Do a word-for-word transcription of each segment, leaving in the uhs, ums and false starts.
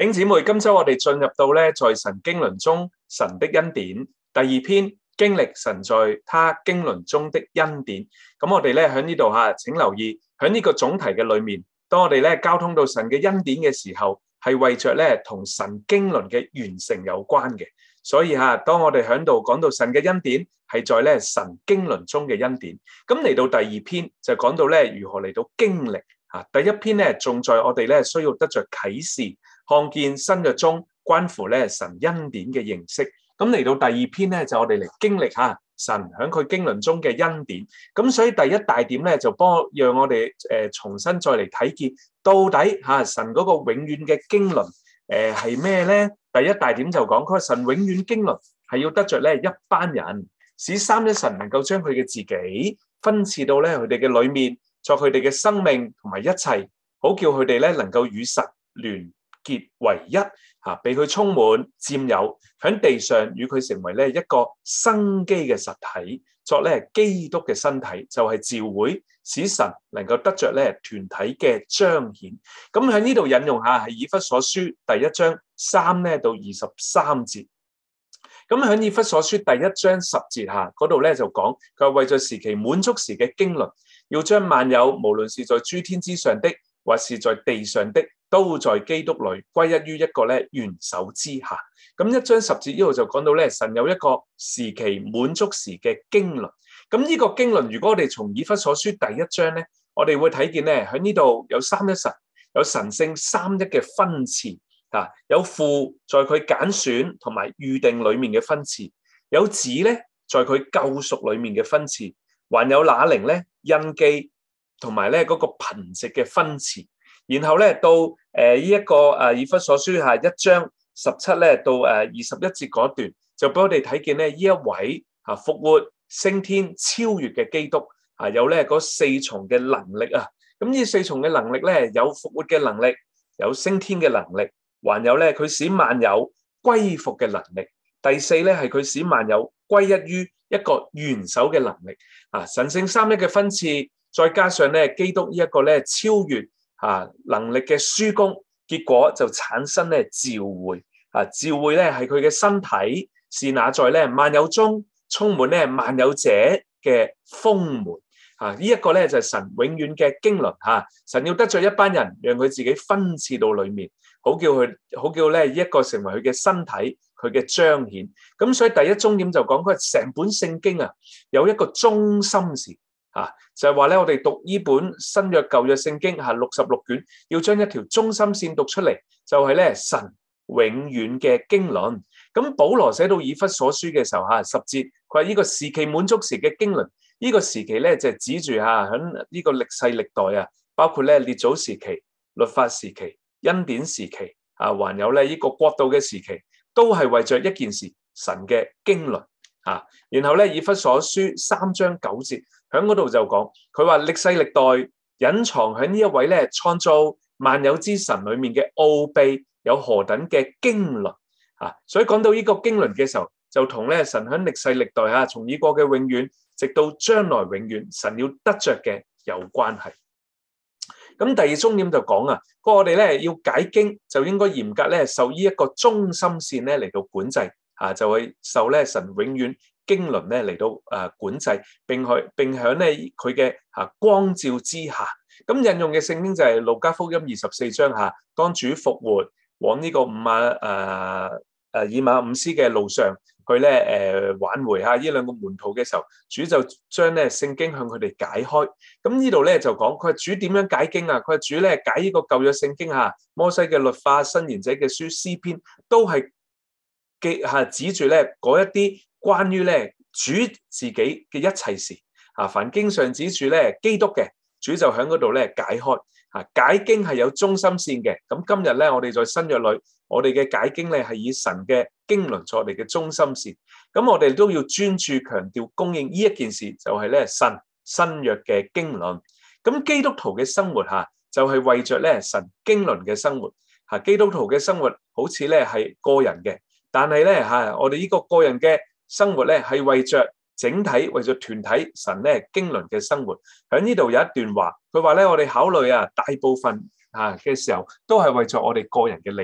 弟兄姊妹，今周我哋進入到咧，在神經綸中神的恩典第二篇，經歷神在他經綸中的恩典。咁我哋咧喺呢度吓，請留意喺呢個總題嘅裏面，當我哋咧交通到神嘅恩典嘅時候，係為着咧同神經綸嘅完成有關嘅。所以吓，當我哋喺度講到神嘅恩典，係在咧神經綸中嘅恩典。咁嚟到第二篇就講到咧如何嚟到經歷吓。第一篇咧仲在我哋咧需要得着啟示。看見新約中關乎咧神恩典嘅認識，咁嚟到第二篇咧就我哋嚟經歷下神喺佢經綸中嘅恩典。咁所以第一大點咧就幫讓我哋誒重新再嚟睇見到底吓神嗰個永遠嘅經綸誒係咩咧？第一大點就講佢話神永遠經綸係要得着咧一班人，使三一神能夠將佢嘅自己分賜到咧佢哋嘅裏面，作佢哋嘅生命同埋一切，好叫佢哋咧能夠與神聯結為一吓，被佢充滿佔有，喺地上與佢成為咧一個生機嘅實體，作咧基督嘅身體，就係召會，使神能夠得着咧團體嘅彰顯。咁喺呢度引用下係以弗所書第一章三咧到二十三節。咁喺以弗所書第一章十節下嗰度咧就講，佢話為咗時期滿足時嘅經綸，要將萬有無論是在諸天之上的，或是在地上的，都在基督裏歸一於一個咧元首之下。咁一章十節呢度就講到咧，神有一個時期滿足時嘅經綸。咁呢個經綸，如果我哋從以弗所書第一章咧，我哋會睇見咧喺呢度有三一神，有神聖三一嘅分賜啊，有父在佢揀選同埋預定裏面嘅分賜，有子咧在佢救贖裏面嘅分賜，還有那靈咧印記同埋咧嗰個憑藉嘅分賜。然後咧到誒呢一個誒以弗所書下一章十七咧到誒二十一節嗰段，就俾我哋睇見咧呢一位啊復活升天超越嘅基督啊，有咧嗰四重嘅能力啊。咁呢四重嘅能力咧，有復活嘅能力，有升天嘅能力，還有咧佢使萬有歸服嘅能力。第四咧係佢使萬有歸一於一個元首嘅能力啊。神聖三一嘅分賜，再加上咧基督呢一個咧超越啊，能力嘅書工，結果就產生咧召會啊！召會咧係佢嘅身體，是那在咧萬有中充滿咧萬有者嘅豐滿啊！這個、呢一個咧就係、是、神永遠嘅經綸吓，神要得罪一班人，讓佢自己分賜到裏面，好叫佢好叫咧一個成為佢嘅身體，佢嘅彰顯。咁所以第一重點就講佢成本聖經啊，有一個中心事。啊，就係話咧，我哋讀呢本新約舊約聖經吓六十六卷，要將一條中心線讀出嚟，就係、是、咧神永遠嘅經綸。咁保羅寫到以弗所書嘅時候吓十節，佢話呢個時期滿足時嘅經綸，呢、這個時期咧就係、指住吓喺呢個歷世歷代啊，包括咧列祖時期、律法時期、恩典時期啊，還有咧呢個國度嘅時期，都係為着一件事，神嘅經綸啊。然後咧以弗所書三章九節。喺嗰度就講，佢話歷世歷代隱藏喺呢一位咧創造萬有之神裏面嘅奧秘有何等嘅經綸啊！所以講到呢個經綸嘅時候，就同咧神喺歷世歷代啊，從已過嘅永遠，直到將來永遠，神要得着嘅有關係。咁第二重點就講啊，我哋咧要解經就應該嚴格咧受呢一個中心線咧嚟到管制啊，就會受咧神永遠經綸咧嚟到誒管制，並去並響咧佢嘅吓光照之下。咁引用嘅聖經就係路加福音二十四章下，當主復活往呢個五馬誒誒以馬忤斯嘅路上去咧誒挽回下呢兩個門徒嘅時候，主就將咧聖經向佢哋解開。咁呢度咧就講佢係主點樣解經啊？佢係主咧解呢個舊約聖經吓，摩西嘅律法、申言者嘅書、詩篇，都係記吓指住咧嗰一啲。關於咧主自己嘅一切事啊，凡經上指住咧基督嘅，主就喺嗰度咧解開啊。解經係有中心線嘅。咁今日咧，我哋在新約裏，我哋嘅解經咧係以神嘅經綸作我哋嘅中心線。咁我哋都要專注強調供應呢一件事，就係咧神新約嘅經綸。咁基督徒嘅生活吓，就係為着咧神經綸嘅生活吓。基督徒嘅生活好似咧係個人嘅，但係咧吓我哋呢個個人嘅生活咧係為着整體，為着團體，神咧經綸嘅生活。喺呢度有一段話，佢話咧我哋考慮啊，大部分啊嘅時候都係為着我哋個人嘅利益，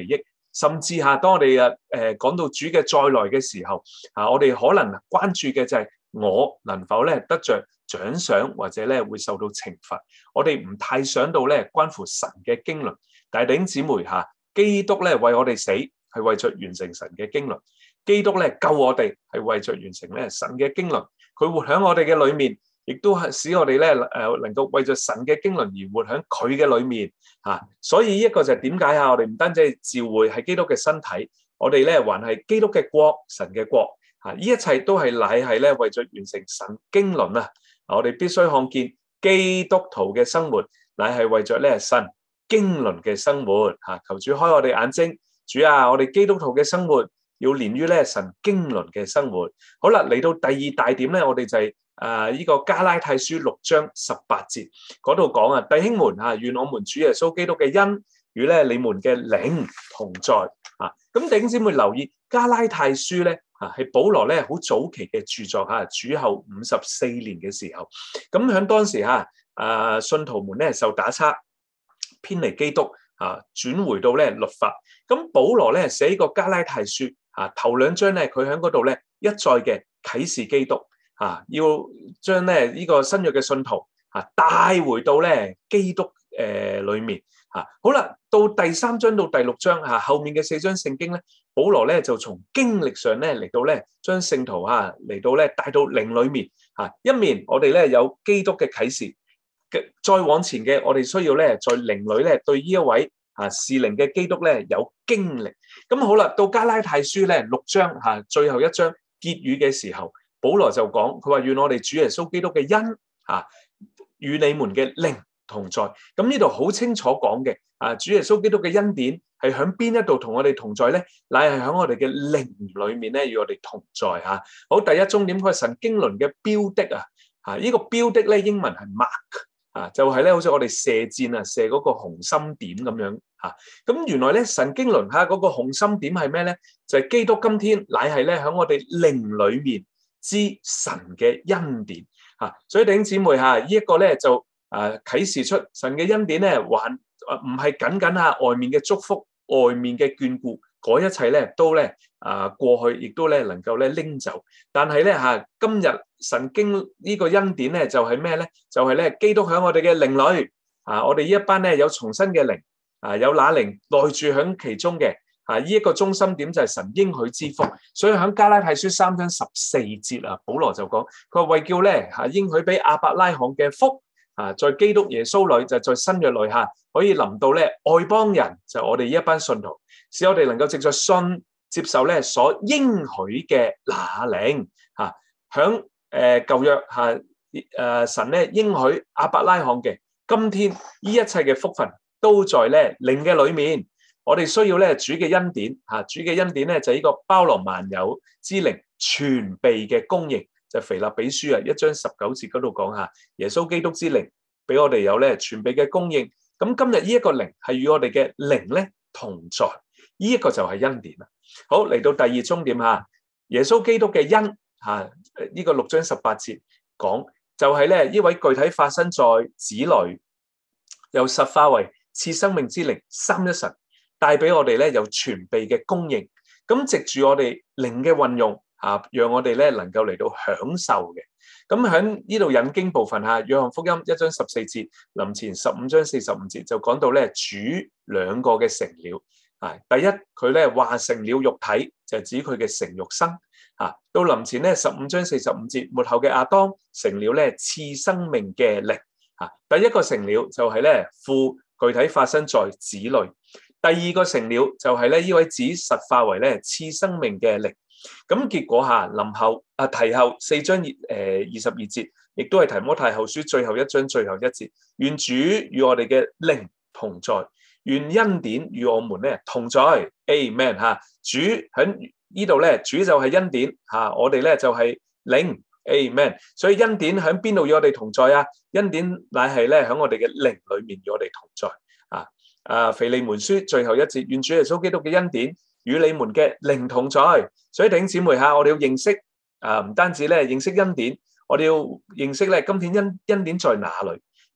甚至嚇當我哋啊誒講到主嘅再來嘅時候，啊我哋可能關注嘅就係我能否咧得着獎賞或者咧會受到懲罰，我哋唔太想到咧關乎神嘅經綸。但係弟兄姊妹嚇，基督咧為我哋死係為著完成神嘅經綸，基督咧救我哋係為著完成咧神嘅經綸，佢活喺我哋嘅裏面。亦都係使我哋咧誒能夠為咗神嘅經綸而活喺佢嘅裏面嚇，所以一個就係點解啊？我哋唔單止係召會係基督嘅身體，我哋咧還係基督嘅國，神嘅國嚇，呢一切都係乃係咧為咗完成神經綸啊！我哋必須看見基督徒嘅生活，乃係為咗咧神經綸嘅生活嚇。求主開我哋眼睛，主啊！我哋基督徒嘅生活要連於咧神經綸嘅生活。好啦，嚟到第二大點咧，我哋就係、是。啊！呢、這個加拉太書六章十八節嗰度講啊，弟兄們啊，願我們主耶穌基督嘅恩與咧你們嘅靈同在啊！咁弟兄姊妹留意加拉太書咧啊，係保羅咧好早期嘅著作嚇，主後五十四年嘅時候，咁喺當時嚇啊，信徒們咧受打測，偏離基督啊，轉回到咧律法。咁保羅咧寫呢個加拉太書啊，頭兩章咧佢喺嗰度咧一再嘅啟示基督。啊！要將咧呢、這個新約嘅信徒啊帶回到咧基督誒裏面啊。好啦，到第三章到第六章啊，後面嘅四章聖經咧，保羅咧就從經歷上咧嚟到咧將聖徒啊嚟到咧帶到靈裏面啊。一面我哋咧有基督嘅啟示嘅，再往前嘅我哋需要咧在靈裏咧對呢一位啊是靈嘅基督咧有經歷。咁好啦，到加拉太書咧六章嚇、啊、最後一章結語嘅時候。保羅就講，佢話願我哋主耶穌基督嘅恩啊，與你們嘅靈同在。咁呢度好清楚講嘅啊，主耶穌基督嘅恩典係響邊一度同我哋同在咧？乃係響我哋嘅靈裏面咧，與我哋同在吓、啊。好，第一重點佢係神經綸嘅標的啊，啊呢、這個標的咧英文係 mark 啊，就係、是、咧好似我哋射箭啊，射嗰個紅心點咁樣吓。咁、啊、原來咧神經綸下嗰個紅心點係咩咧？就係、是、基督今天乃係咧響我哋靈裏面。知神嘅恩典啊，所以弟兄姊妹吓，呢一個咧就誒啟示出神嘅恩典咧，還唔係僅僅啊外面嘅祝福、外面嘅眷顧，嗰一切咧都咧啊過去，亦都咧能夠咧拎走。但係咧吓，今日神經呢個恩典咧就係咩咧？就係咧基督喺我哋嘅靈裏啊，我哋呢一班咧有重生嘅靈啊，有那靈內住喺其中嘅。啊！呢、這、一個中心點就係神應許之福，所以喺加拉太書三章十四節啊，保羅就講佢話為叫咧嚇應許俾亞伯拉罕嘅福啊，在基督耶穌裏就在新約裏嚇可以臨到咧外邦人，就我哋呢一班信徒，使我哋能夠藉著信接受咧所應許嘅那靈嚇，響誒舊約嚇誒神咧應許亞伯拉罕嘅，今天呢一切嘅福分都在咧靈嘅裏面。我哋需要咧主嘅恩典嚇，主嘅恩典咧就係呢個包羅萬有之靈全備嘅供應，就係腓立比書啊一章十九節嗰度講下耶穌基督之靈俾我哋有咧全備嘅供應。咁今日呢一個靈係與我哋嘅靈咧同在，呢、這、一個就係恩典啦。好，嚟到第二終點嚇，耶穌基督嘅恩嚇呢、這個六章十八節講就係咧呢位具體發生在子裏，又實化為賜生命之靈三一神。帶俾我哋咧有全備嘅供應，咁藉住我哋靈嘅運用嚇，讓我哋咧能夠嚟到享受嘅。咁喺呢度引經部分嚇，約翰福音一章十四節，林前十五章四十五節就講到咧主兩個嘅成了啊。第一佢咧話成了肉體，就係指佢嘅成肉身嚇。到林前咧十五章四十五節，末後嘅亞當成了咧賜生命嘅靈嚇。第一個成了就係咧父具體發生在子裏。第二個成了就係咧呢位子實化為咧賜生命嘅靈，咁結果下臨後啊提後四章誒二十二節，亦都係提摩太後書最後一章最後一節，願主與我哋嘅靈同在，願恩典與我們咧同在 ，Amen 吓。主喺呢度咧，主就係恩典吓，我哋咧就係靈 ，Amen。所以恩典喺邊度與我哋同在啊？恩典乃係咧喺我哋嘅靈裏面與我哋同在啊。啊，腓利門書最後一節，願主耶穌基督嘅恩典與你們嘅靈同在。所以弟兄姊妹吓，我哋要認識啊，唔單止咧認識恩典，我哋要認識咧今天恩恩典在哪裏，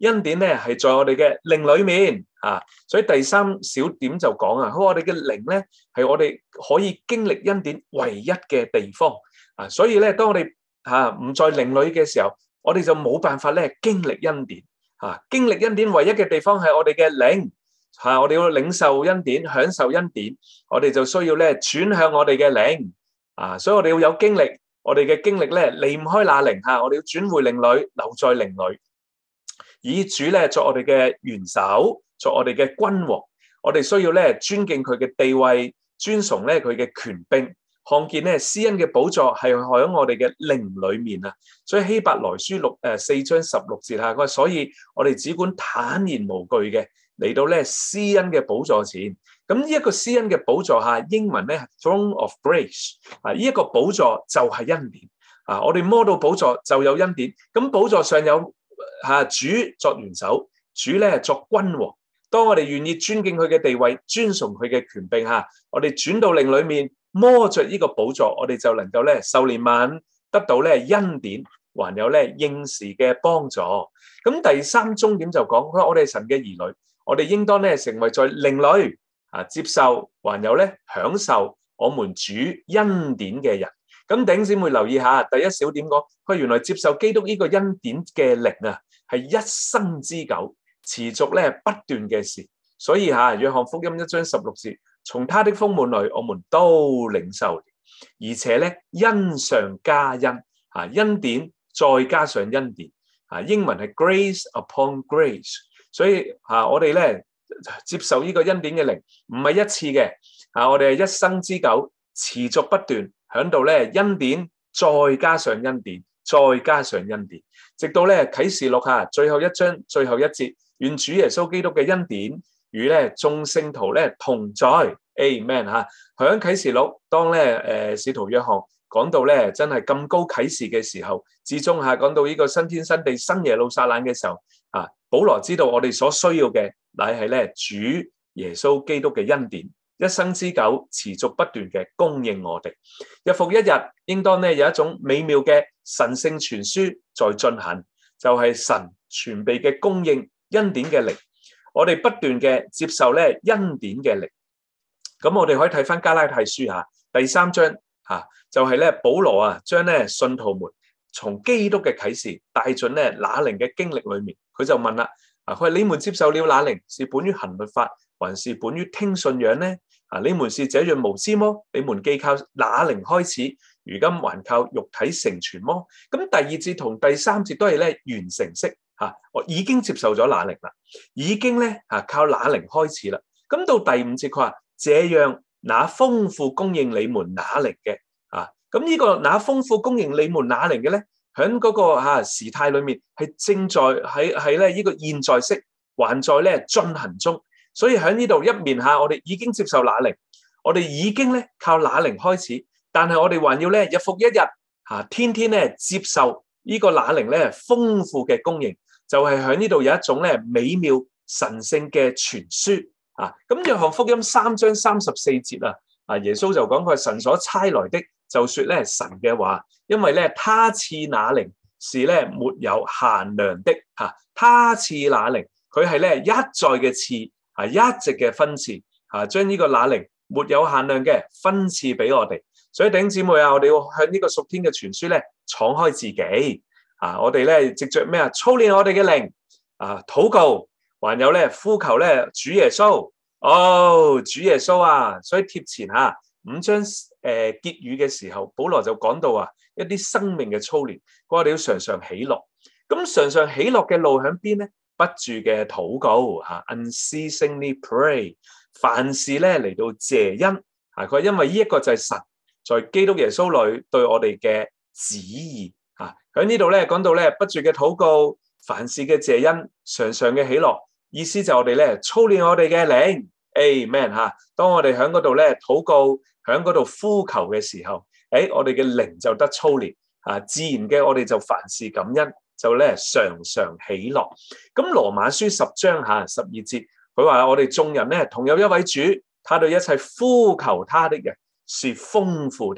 恩典咧係在我哋嘅靈裏面啊。所以第三小點就講啊，我哋嘅靈咧係我哋可以經歷恩典唯一嘅地方啊。所以咧，當我哋吓唔在靈裏嘅時候，我哋就冇辦法咧經歷恩典啊。經歷恩典唯一嘅地方係我哋嘅靈吓，我哋要領受恩典，享受恩典，我哋就需要咧轉向我哋嘅靈啊。所以我哋要有經歷，我哋嘅經歷咧離唔開那靈吓，我哋要轉回靈裏，留在靈裏。以主咧作我哋嘅元首，作我哋嘅君王，我哋需要咧尊敬佢嘅地位，尊崇咧佢嘅權柄，看見咧施恩嘅寶座係喺我哋嘅靈裏面啊。所以希伯來書六誒四章十六節啊，佢話所以我哋只管坦然無懼嘅嚟到咧施恩嘅寶座前。咁呢一個施恩嘅寶座下，英文咧 Throne of Grace 啊，呢一個寶座就係恩典啊。我哋摸到寶座就有恩典，咁寶座上有。吓，主作元首，主咧作君王。當我哋願意尊敬佢嘅地位，尊崇佢嘅權柄吓，我哋轉到靈裏面摸着呢個寶座，我哋就能夠咧受憐憫，得到咧恩典，還有咧應時嘅幫助。咁第三重點就講，我哋係神嘅兒女，我哋應當咧成為在靈裏啊接受，還有咧享受我們主恩典嘅人。咁弟兄姊妹留意下，第一小點講，佢原來接受基督呢個恩典嘅靈啊，係一生之久，持續咧不斷嘅事。所以吓，約翰福音一章十六節，從他的豐滿裏，我們都領受，而且咧恩上加恩，吓恩典再加上恩典，吓英文係 grace upon grace。所以吓我哋咧接受呢個恩典嘅靈，唔係一次嘅，吓我哋係一生之久，持續不斷。響度咧恩典再加上恩典，再加上恩典，直到咧啟示錄下最後一章最後一節，願主耶穌基督嘅恩典與咧眾聖徒咧同在 ，Amen 吓。響啟示錄當咧誒使徒約翰講到咧真係咁高啟示嘅時候，至終下講到呢個新天新地新耶路撒冷嘅時候，啊保羅知道我哋所需要嘅乃係咧主耶穌基督嘅恩典。一生之久，持續不斷嘅供應我哋，日復一日，應當咧有一種美妙嘅神聖傳輸在進行，就係、是、神全備嘅供應恩典嘅靈，我哋不斷嘅接受咧恩典嘅靈。咁我哋可以睇翻加拉太書吓第三章吓，就係咧保羅啊將咧信徒們從基督嘅啟示帶進咧那靈嘅經歷裏面，佢就問啦，啊佢話你們接受了那靈是本於行律法，還是本於聽信仰呢？啊！你們是這樣無知麼？你們既靠那靈開始，如今還靠肉體成全麼？咁第二節同第三節都係咧完成式嚇，我已經接受咗那靈啦，已經咧嚇靠那靈開始啦。咁到第五節佢話：這樣那豐富供應你們那靈嘅啊，咁呢個那豐富供應你們那靈嘅咧，喺嗰個嚇時態裏面係正在喺喺咧呢個現在式，還在咧進行中。所以喺呢度一面下，我哋已經接受那靈，我哋已經咧靠那靈開始，但係我哋還要咧日復一日嚇，天天咧接受呢個那靈咧豐富嘅供應，就係喺呢度有一種咧美妙神聖嘅傳輸啊！咁約翰福音三章三十四節啊，啊耶穌就講佢係神所差來的，就說咧神嘅話，因為咧他賜那靈是咧沒有限量的嚇，他賜那靈佢係咧一再嘅賜。啊，一直嘅分賜，啊，將呢個那靈沒有限量嘅分賜俾我哋。所以弟兄姊妹啊，我哋要向呢個屬天嘅傳輸咧，敞開自己。啊，我哋咧藉着咩啊，操練我哋嘅靈，啊，禱告，還有咧呼求咧主耶穌。哦，主耶穌啊！所以貼前吓五章誒結語嘅時候，保羅就講到啊，一啲生命嘅操練，我哋要常常喜樂。咁常常喜樂嘅路喺邊咧？不住嘅禱告吓 unceasingly pray， 凡事咧嚟到謝恩吓，佢因為呢一個就係神在基督耶穌裏對我哋嘅旨意吓。喺呢度咧講到咧不住嘅禱告，凡事嘅謝恩，常常嘅喜樂，意思就係我哋咧操練我哋嘅靈 ，amen 吓。當我哋喺嗰度咧禱告，喺嗰度呼求嘅時候，誒，我哋嘅靈就得操練啊，自然嘅我哋就凡事感恩。就咧常常喜樂。咁羅馬書十章吓十二節，佢話我哋眾人咧同有一位主，他對一切呼求他的人是豐富的。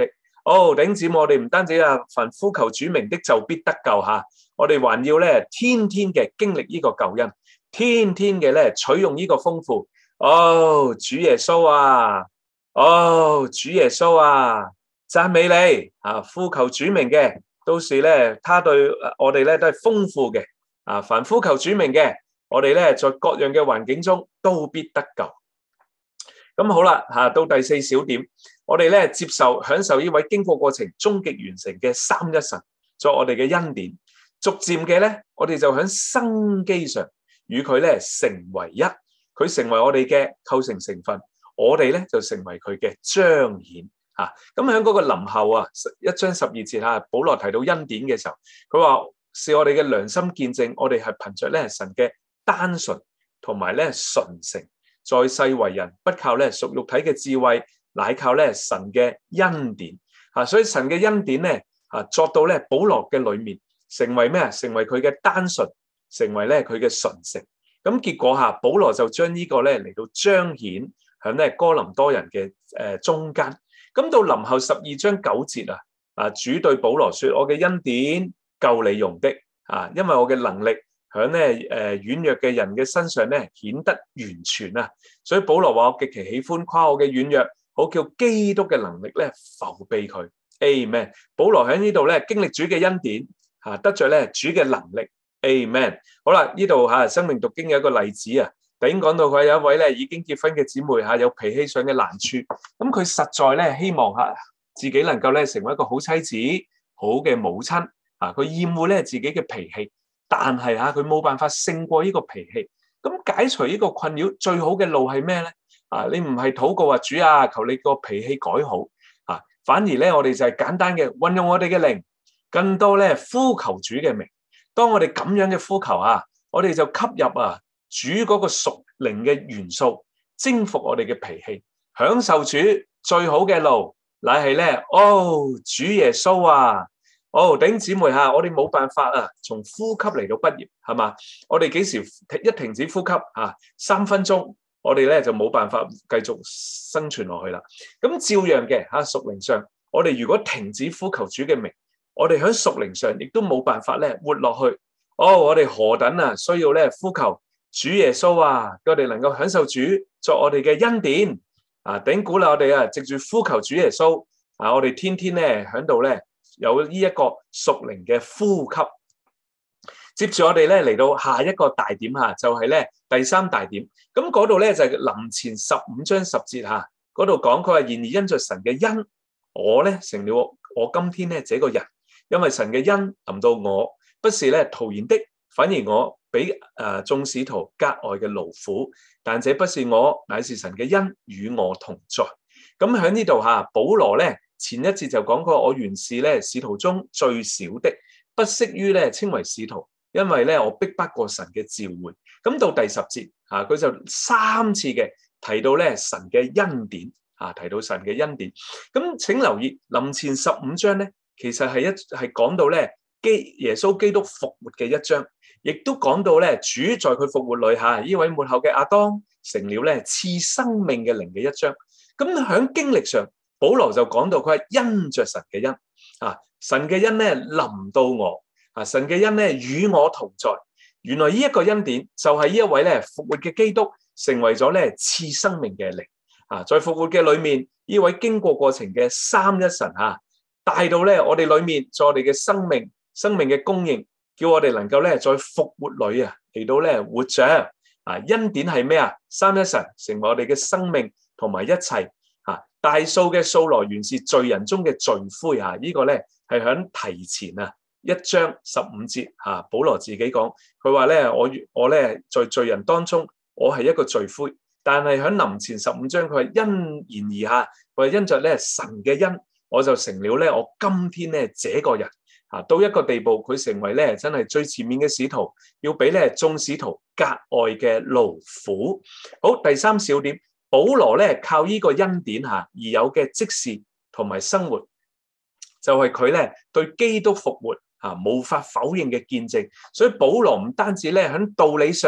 哦，弟兄姊妹，我哋唔單止啊，凡呼求主名的就必得救吓，我哋還要咧天天嘅經歷呢個救恩，天天嘅咧取用呢個豐富。哦，主耶穌啊，哦，主耶穌啊，讚美你啊！呼求主名嘅，到時咧，他對我哋咧都係豐富嘅啊！凡呼求主名嘅，我哋咧在各樣嘅環境中都必得救。咁好啦，吓到第四小點，我哋咧接受享受呢位經過過程終極完成嘅三一神作我哋嘅恩典，逐漸嘅咧，我哋就喺生機上與佢咧成為一，佢成為我哋嘅構成成分，我哋咧就成為佢嘅彰顯吓。咁喺嗰個林後啊，一章十二節吓，保羅提到恩典嘅時候，佢話是我哋嘅良心見證，我哋係憑着咧神嘅單純同埋咧純誠。在世為人，不靠咧屬肉體嘅智慧，乃靠咧神嘅恩典啊！所以神嘅恩典咧啊，作到咧保羅嘅裏面，成為咩啊？成為佢嘅單純，成為咧佢嘅純誠。咁結果下，保羅就將呢個咧嚟到彰顯喺咧哥林多人嘅誒中間。咁到林後十二章九節啊，啊主對保羅說：我嘅恩典夠你用的啊，因為我嘅能力。喺咧誒軟弱嘅人嘅身上咧顯得完全啊，所以保羅話我極其喜歡誇我嘅軟弱，好叫基督嘅能力咧覆庇佢。Amen。保羅喺呢度咧經歷主嘅恩典嚇，得着咧主嘅能力。Amen。好啦，呢度嚇生命讀經有一個例子啊，頭先講到佢有一位咧已經結婚嘅姊妹嚇，有脾氣上嘅難處，咁佢實在咧希望嚇自己能夠咧成為一個好妻子、好嘅母親啊，佢厭惡咧自己嘅脾氣。但係嚇佢冇辦法勝過呢個脾氣，咁解除呢個困擾最好嘅路係咩咧？啊，你唔係禱告話主啊，求你個脾氣改好啊，反而咧我哋就係簡單嘅運用我哋嘅靈，更多咧呼求主嘅名。當我哋咁樣嘅呼求啊，我哋就吸入啊主嗰個屬靈嘅元素，征服我哋嘅脾氣，享受主最好嘅路，乃係咧哦主耶穌啊！哦，弟兄姊妹嚇，我哋冇辦法啊，從呼吸嚟到畢業係嘛？我哋幾時一停止呼吸啊？三分鐘，我哋咧就冇辦法繼續生存落去啦。咁照樣嘅嚇，屬靈上，我哋如果停止呼求主嘅名，我哋喺屬靈上亦都冇辦法咧活落去。哦，我哋何等啊需要咧呼求主耶穌啊，我哋能夠享受主作我哋嘅恩典啊！頂鼓勵我哋啊，藉住呼求主耶穌啊，我哋天天咧喺度咧。有呢一個屬靈嘅呼吸，接住我哋咧嚟到下一個大點嚇，就係咧第三大點。咁嗰度咧就係林前十五章十節嚇，嗰度講佢話：然而因着神嘅恩，我咧成了我，我今天咧這個人，因為神嘅恩臨到我，不是咧徒然的，反而我比誒眾使徒格外嘅勞苦。但這不是我，乃是神嘅恩與我同在。咁喺呢度嚇，保羅咧。前一節就講過，我原是咧使徒中最小的，不適於咧稱為使徒，因為咧我逼不過神嘅召喚。咁到第十節啊，佢就三次嘅提到咧神嘅恩典啊，提到神嘅恩典。咁請留意林前十五章咧，其實係一係講到咧基耶穌基督復活嘅一章，亦都講到咧主在佢復活裏下呢位末後嘅亞當成了咧賜生命嘅靈嘅一章。咁喺經歷上。保羅就講到佢係因着神嘅恩啊，神嘅恩咧臨到我啊，神嘅恩咧與我同在。原來呢一個恩典就係呢一位咧復活嘅基督成為咗咧賜生命嘅靈啊，在復活嘅裏面，呢位經過過程嘅三一神啊，帶到咧我哋裏面，在我哋嘅生命、生命嘅供應，叫我哋能夠咧在復活裏啊嚟到咧活着啊。恩典係咩啊？三一神成為我哋嘅生命同埋一切。大數嘅數來原是罪人中嘅罪魁嚇，呢個咧係響提前啊一章十五節嚇，保羅自己講，佢話咧我我咧在罪人當中，我係一個罪魁，但係響林前十五章佢係因然而下，佢係因着咧神嘅恩，我就成了咧我今天咧這個人嚇，到一個地步佢成為咧真係最前面嘅使徒，要俾咧眾使徒格外嘅勞苦。好，第三小點。保羅咧靠呢個恩典下而有嘅職事同埋生活，就係佢咧對基督復活嚇無法否認嘅見證。所以保羅唔單止咧喺道理上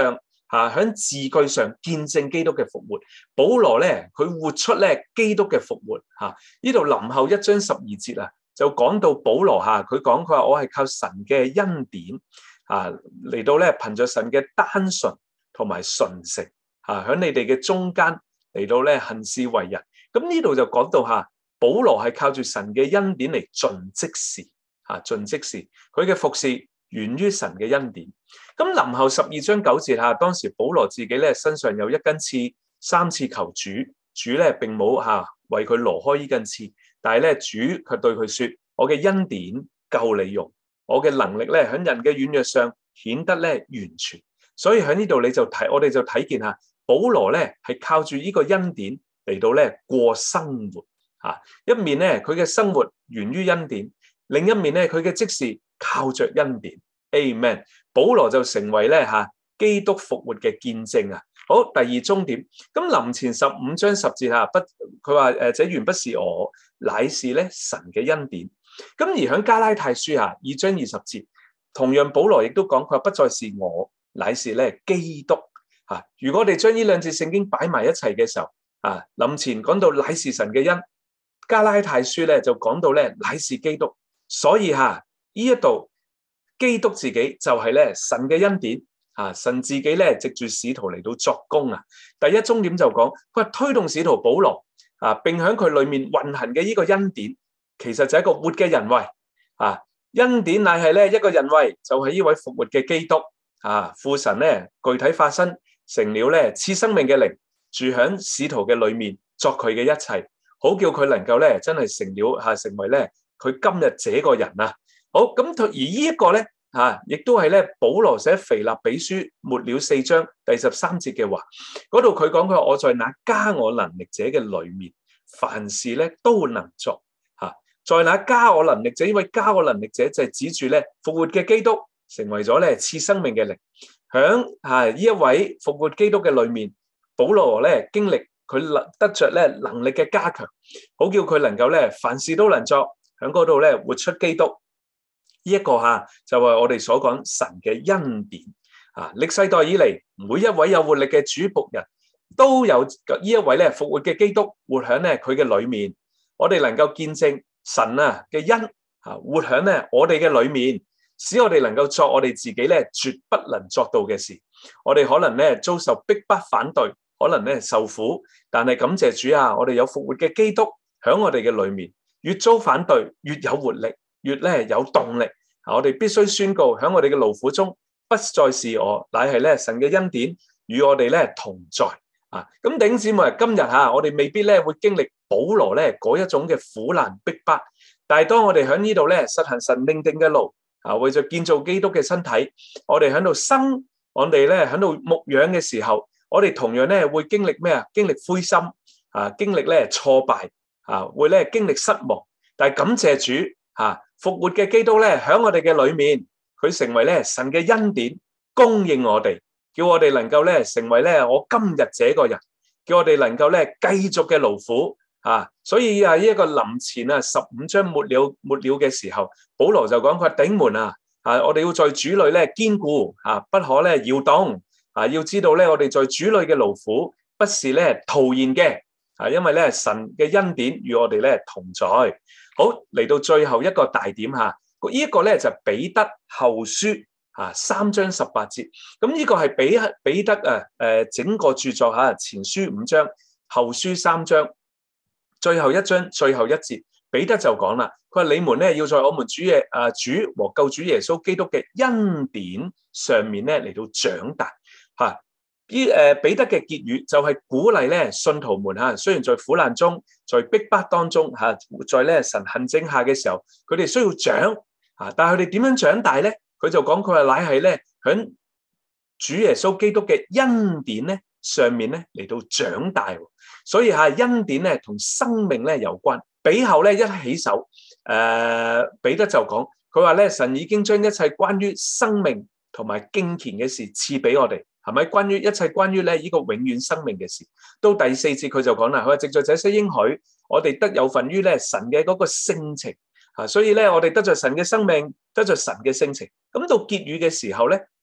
嚇喺字句上見證基督嘅復活。保羅咧佢活出咧基督嘅復活嚇。呢度林後一章十二節啊，就講到保羅嚇佢講佢話我係靠神嘅恩典啊嚟到咧憑着神嘅單純同埋純誠嚇喺你哋嘅中間嚟到咧行事為人。咁呢度就講到嚇保羅係靠住神嘅恩典嚟盡職事嚇盡職事，佢嘅服侍源於神嘅恩典。咁林後十二章九節下，當時保羅自己咧身上有一根刺，三次求主，主咧並冇吓為佢挪開呢根刺，但係咧主卻對佢說：我嘅恩典夠你用，我嘅能力咧喺人嘅軟弱上顯得咧完全。所以喺呢度你就睇，我哋就睇見吓保羅咧係靠住呢個恩典嚟到咧過生活吓，一面咧佢嘅生活源於恩典，另一面咧佢嘅職事靠着恩典。Amen。保羅就成為咧吓基督復活嘅見證啊！好，第二中點，咁林前十五章十節吓，不佢話誒，這原不是我，乃是咧神嘅恩典。咁而喺加拉太書吓二章二十節，同樣保羅亦都講佢話不再是我，乃是咧基督吓。如果我哋將呢兩節聖經擺埋一齊嘅時候啊，林前講到乃是神嘅恩，加拉太書咧就講到咧乃是基督，所以吓呢一度。基督自己就係咧神嘅恩典啊！神自己咧藉住使徒嚟到作工啊！第一中點就講佢話推動使徒保羅啊，並喺佢裏面運行嘅呢個恩典，其實就係一個活嘅人位啊！恩典乃係咧一個人位，就係呢位復活嘅基督啊！父神咧具體發生成了咧賜生命嘅靈，住喺使徒嘅裏面作佢嘅一切，好叫佢能夠咧真係成了吓、啊，成為咧佢今日這個人啊！好咁，而呢一個咧嚇，亦都係咧保羅寫腓立比書末了四章第十三節嘅話，嗰度佢講佢話我在那加我能力者嘅裏面，凡事咧都能做嚇。在那加我能力者，因為加我能力者就係指住咧復活嘅基督，成為咗咧賜生命嘅靈。響嚇呢一位復活基督嘅裏面，保羅咧經歷佢得着咧能力嘅加強，好叫佢能夠咧凡事都能作，喺嗰度咧活出基督。呢一個嚇就係我哋所講神嘅恩典啊！歷世代以嚟，每一位有活力嘅主僕人都有呢一位咧復活嘅基督活喺咧佢嘅裏面，我哋能夠見證神啊嘅恩啊活喺咧我哋嘅裏面，使我哋能夠作我哋自己咧絕不能作到嘅事。我哋可能咧遭受逼迫反對，可能咧受苦，但係感謝主啊！我哋有復活嘅基督喺我哋嘅裏面，越遭反對越有活力。越咧有動力，我哋必須宣告喺我哋嘅勞苦中，不再是我，乃係咧神嘅恩典與我哋咧同在啊！咁弟兄姊妹，今日嚇我哋未必咧會經歷保羅咧嗰一種嘅苦難逼迫，但係當我哋喺呢度咧實行神命定嘅路啊，為咗建造基督嘅身體，我哋喺度生，我哋咧喺度牧養嘅時候，我哋同樣咧會經歷咩啊？經歷灰心啊，經歷咧挫敗啊，會咧經歷失望，但係感謝主嚇。復活嘅基督咧，喺我哋嘅裏面，佢成為咧神嘅恩典，供應我哋，叫我哋能夠咧成為咧我今日這個人，叫我哋能夠咧繼續嘅勞苦啊！所以啊，呢一個林前啊十五章末了末了嘅時候，保羅就講佢話頂門啊啊！我哋要在主裏咧堅固啊，不可咧搖動啊！要知道咧，我哋在主裏嘅勞苦不是咧徒然嘅啊，因為咧神嘅恩典與我哋咧同在。好，嚟到最後一個大點吓，呢、這、一個咧就係彼得後書啊三章十八節，咁、這、呢個係彼彼得啊誒整個著作吓，前書五章，後書三章，最後一章最後一節，彼得就講啦，佢話你們咧要在我們主嘅啊主和救主耶穌基督嘅恩典上面咧嚟到長大吓。呢誒彼得嘅結語就係鼓勵咧信徒們嚇，雖然在苦難中、在逼迫當中嚇，在咧神行政下嘅時候，佢哋需要長嚇，但係佢哋點樣長大咧？佢就講佢話乃係咧響主耶穌基督嘅恩典咧上面咧嚟到長大，所以嚇恩典咧同生命咧有關。彼後咧一起手，誒、呃、彼得就講佢話咧神已經將一切關於生命同埋敬虔嘅事賜俾我哋。係咪關於一切關於咧呢個永遠生命嘅事？到第四節佢就講啦，佢話藉著這些應許，我哋得有份於咧神嘅嗰個性情啊，所以咧我哋得著神嘅生命，得著神嘅性情。咁到結語嘅時候咧，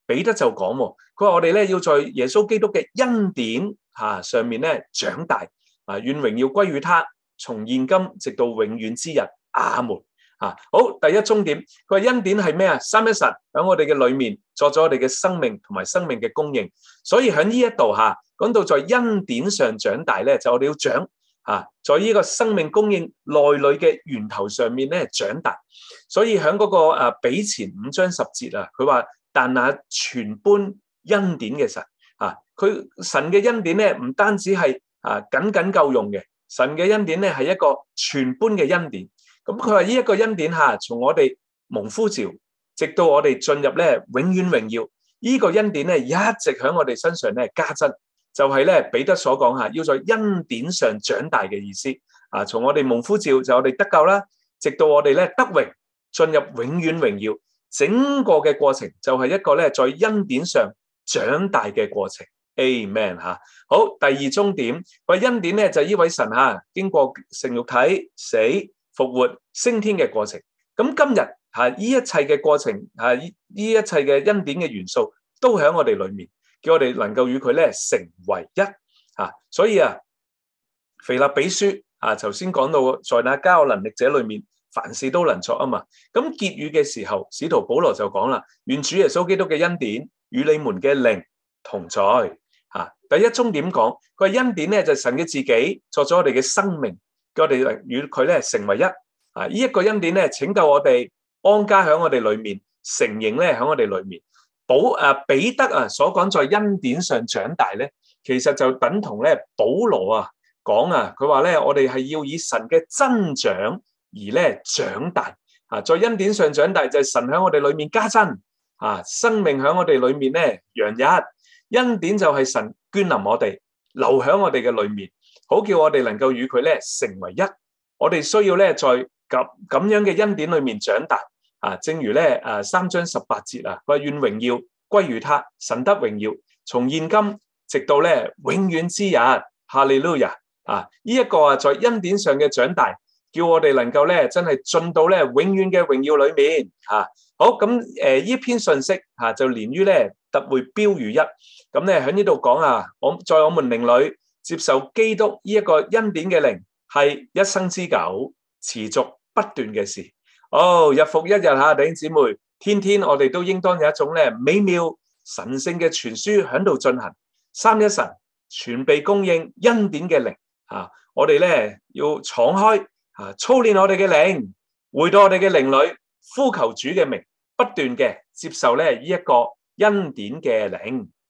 彼得就講喎，佢話我哋咧要在耶穌基督嘅恩典嚇上面咧長大啊，願榮耀歸於他，從現今直到永遠之日。阿門啊！好，第一終點，佢話恩典係咩啊？三一神喺我哋嘅裏面作咗我哋嘅生命同埋生命嘅供應，所以喺呢一度嚇講到在恩典上長大咧，就我哋要長啊，在呢個生命供應內裏嘅源頭上面咧長大。所以喺嗰個誒彼前五章十節啊，佢話但那全般恩典嘅神啊，佢神嘅恩典咧唔單止係啊僅僅夠用嘅，神嘅恩典咧係一個全般嘅恩典。咁佢話呢一個恩典嚇，從我哋蒙呼召，直到我哋進入咧永遠榮耀，呢、這個恩典咧一直喺我哋身上咧加增，就係咧彼得所講嚇，要在恩典上長大嘅意思啊。從我哋蒙呼召就我哋得救啦，直到我哋咧得榮進入永遠榮耀，整個嘅過程就係一個咧在恩典上長大嘅過程。Amen 嚇。好，第二終點，個恩典咧就係呢位神嚇經過成肉體死復活升天嘅過程，咁今日嚇呢一切嘅過程嚇呢呢一切嘅恩典嘅元素都喺我哋裏面，叫我哋能夠與佢咧成為一嚇。所以啊，腓立比書啊，頭先講到在那加我能力者裏面，凡事都能作啊嘛。咁結語嘅時候，使徒保羅就講啦：願主耶穌基督嘅恩典與你們嘅靈同在嚇。第一終點講，佢係恩典咧就係神嘅自己作咗我哋嘅生命。叫我哋與佢咧成為一啊！呢一個恩典咧拯救我哋，安家喺我哋裏面，承認咧喺我哋裏面。保誒彼得啊所講在恩典上長大咧，其實就等同咧保羅啊講啊，佢話咧我哋係要以神嘅增長而咧長大啊！在恩典上長大就係神喺我哋裏面加增啊，生命喺我哋裏面咧洋溢。恩典就係神眷臨我哋，留喺我哋嘅裏面。好叫我哋能夠與佢咧成為一，我哋需要咧在咁咁樣嘅恩典裏面長大啊！正如咧誒三章十八節啊，佢話願榮耀歸於他，神得榮耀，從現今直到咧永遠之日，哈利路亞啊！呢、這、一個啊在恩典上嘅長大，叫我哋能夠咧真係進到咧永遠嘅榮耀裏面啊！好咁誒呢篇信息啊就連於咧特會標語一，咁咧喺呢度講啊，我在我們靈裏。接受基督呢一個恩典嘅靈係一生之久持續不斷嘅事。哦，日復一日吓，弟兄姊妹，天天我哋都應當有一種咧美妙神聖嘅傳輸喺度進行。三一神全備供應恩典嘅靈啊，我哋咧要敞開啊，操練我哋嘅靈，回到我哋嘅靈裏，呼求主嘅名，不斷嘅接受咧呢一個恩典嘅靈。